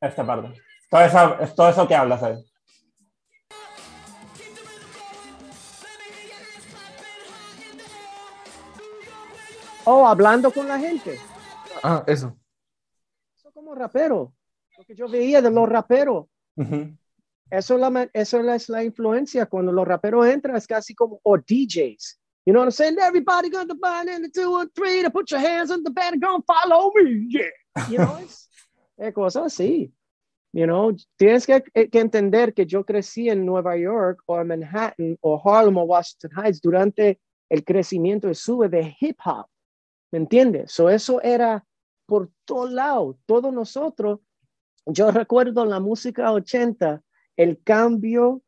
esta parte. Todo eso que hablas ahí. Oh, hablando con la gente. Ah, eso. Eso como rapero. Lo que yo veía de los raperos. Uh-huh. Eso es la influencia. Cuando los raperos entran, es casi como, o DJs. You know what I'm saying? Everybody got the band in the 2 and 3 to put your hands on the band and go follow me. Yeah. You know, es cosas así. You know, tienes que entender que yo crecí en Nueva York o en Manhattan o Harlem o Washington Heights durante el crecimiento y sube de hip hop. ¿Me entiendes? Eso era por todos lados, todos nosotros. Yo recuerdo en la música 80, el cambio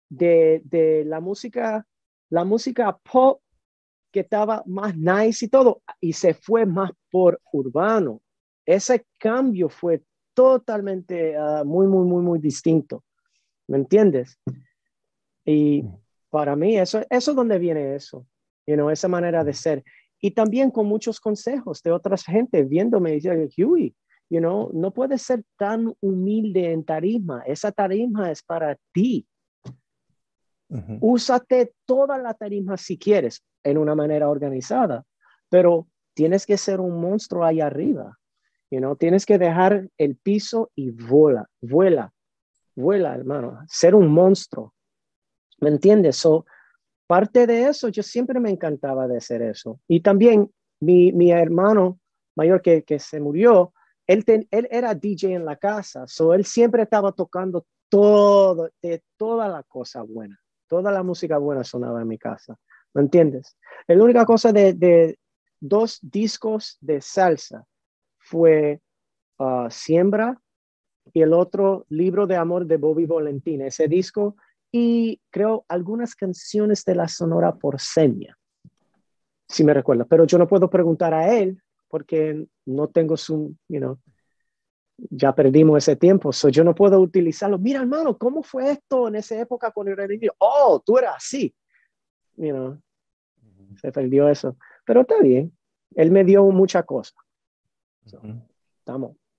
de la música pop que estaba más nice y todo, y se fue más por urbano. Ese cambio fue totalmente muy, muy, muy, muy distinto. ¿Me entiendes? Y para mí eso es donde viene eso, esa manera de ser. Y también con muchos consejos de otras gente viéndome y diciendo, Huey, no puedes ser tan humilde en tarima. Esa tarima es para ti. Uh-huh. Úsate toda la tarima si quieres, en una manera organizada, pero tienes que ser un monstruo ahí arriba. Tienes que dejar el piso y vuela, hermano. Ser un monstruo. ¿Me entiendes? Parte de eso, yo siempre me encantaba de hacer eso. Y también mi hermano mayor que se murió, él era DJ en la casa, él siempre estaba tocando toda la cosa buena. Toda la música buena sonaba en mi casa. ¿Me entiendes? La única cosa de 2 discos de salsa fue Siembra y el otro Libro de Amor de Bobby Valentín. Ese disco y creo algunas canciones de la Sonora Porceña, si me recuerdo, pero yo no puedo preguntar a él porque no tengo ya perdimos ese tiempo, yo no puedo utilizarlo. Mira, hermano, ¿cómo fue esto en esa época con el niño? Oh, tú eras así. Se perdió eso, pero está bien. Él me dio muchas cosas. Estamos.